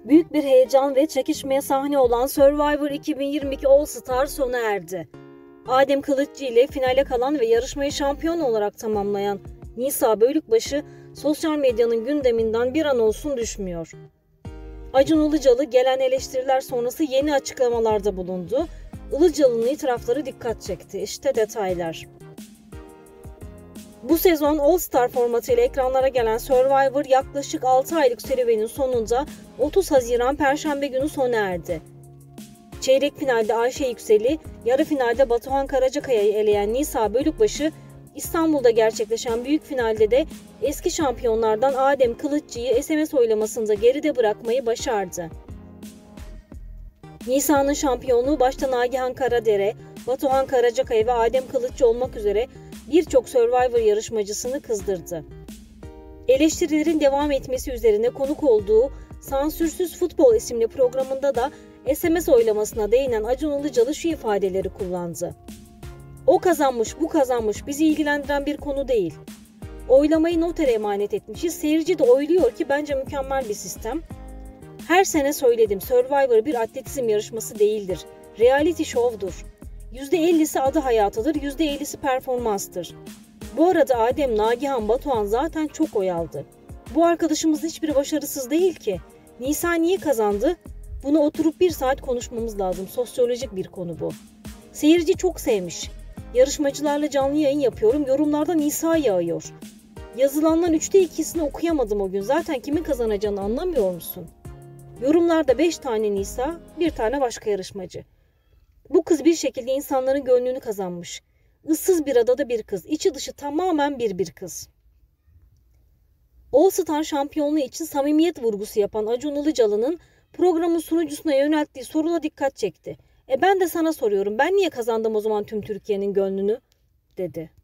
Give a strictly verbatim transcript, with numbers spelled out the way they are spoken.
Büyük bir heyecan ve çekişmeye sahne olan Survivor iki bin yirmi iki All Star sona erdi. Adem Kılıçcı ile finale kalan ve yarışmayı şampiyon olarak tamamlayan Nisa Bölükbaşı sosyal medyanın gündeminden bir an olsun düşmüyor. Acun Ilıcalı gelen eleştiriler sonrası yeni açıklamalarda bulundu. Ilıcalı'nın itirafları dikkat çekti. İşte detaylar. Bu sezon All Star formatıyla ekranlara gelen Survivor yaklaşık altı aylık serüvenin sonunda otuz Haziran Perşembe günü sona erdi. Çeyrek finalde Ayşe Yüksel'i, yarı finalde Batuhan Karacakaya'yı eleyen Nisa Bölükbaşı, İstanbul'da gerçekleşen büyük finalde de eski şampiyonlardan Adem Kılıçcı'yı S M S oylamasında geride bırakmayı başardı. Nisa'nın şampiyonluğu başta Nagihan Karadere, Batuhan Karacakaya ve Adem Kılıçcı olmak üzere birçok Survivor yarışmacısını kızdırdı. Eleştirilerin devam etmesi üzerine konuk olduğu Sansürsüz Futbol isimli programında da S M S oylamasına değinen Acun Ilıcalı şu ifadeleri kullandı. O kazanmış, bu kazanmış, bizi ilgilendiren bir konu değil. Oylamayı notere emanet etmişiz, seyirci de oyluyor ki bence mükemmel bir sistem. Her sene söyledim, Survivor bir atletizm yarışması değildir. Reality show'dur. yüzde ellisi adı hayatıdır, yüzde ellisi performanstır. Bu arada Adem, Nagihan, Batuhan zaten çok oy aldı. Bu arkadaşımız hiçbir başarısız değil ki. Nisa niye kazandı? Bunu oturup bir saat konuşmamız lazım. Sosyolojik bir konu bu. Seyirci çok sevmiş. Yarışmacılarla canlı yayın yapıyorum. Yorumlarda Nisa yağıyor. Yazılanların üçte ikisini okuyamadım o gün. Zaten kimin kazanacağını anlamıyor musun? Yorumlarda beş tane Nisa, bir tane başka yarışmacı. Bu kız bir şekilde insanların gönlünü kazanmış. Issız bir adada bir kız. İçi dışı tamamen bir bir kız. All Star şampiyonluğu için samimiyet vurgusu yapan Acun Ilıcalı'nın programın sunucusuna yönelttiği soruyla dikkat çekti. E ben de sana soruyorum. Ben niye kazandım o zaman tüm Türkiye'nin gönlünü? Dedi.